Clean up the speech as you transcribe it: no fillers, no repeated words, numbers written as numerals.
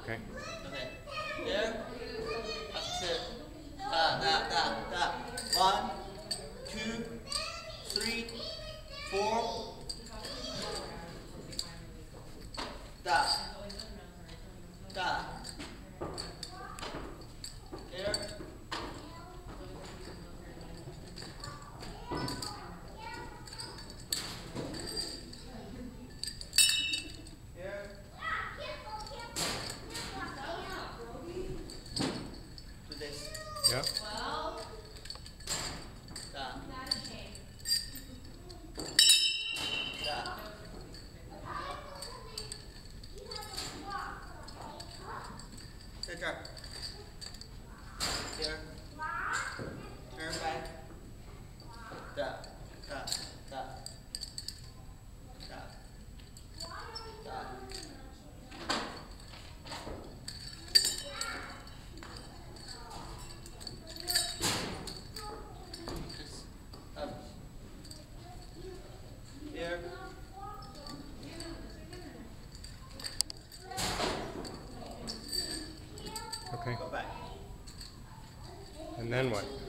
Okay. Okay. There. That's it. Da. 1, 2, 3, 4. Da. There. Here. Do this. Yep. Da. Da. Good job. Here. Turn back. Da. Da. Da. Da. Da. Just up. Here. Okay. Go back. And then what?